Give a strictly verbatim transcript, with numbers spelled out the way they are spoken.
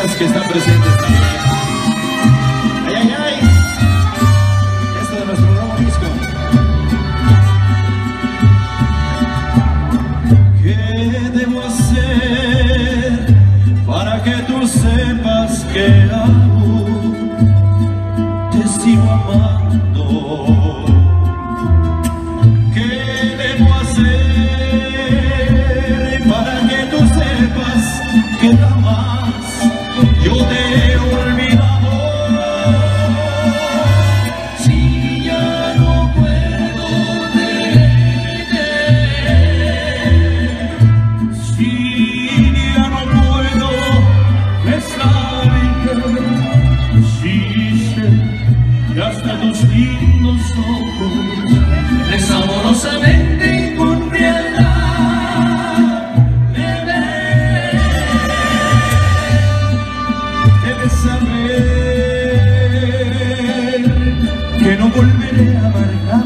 solteras que están presentes también. ¡Ay, ay, ay! Esto de nuestro nuevo disco. ¿Qué debo hacer para que tú sepas que aún te sigo amando? ¿Qué debo hacer para que tú sepas que jamás yo te he olvidado? Si ya no puedo verte, si ya no puedo besarte, si sé que hasta tus lindos ojos desamorosamente y con frialdad me ven, debes saber que no volveré a amargar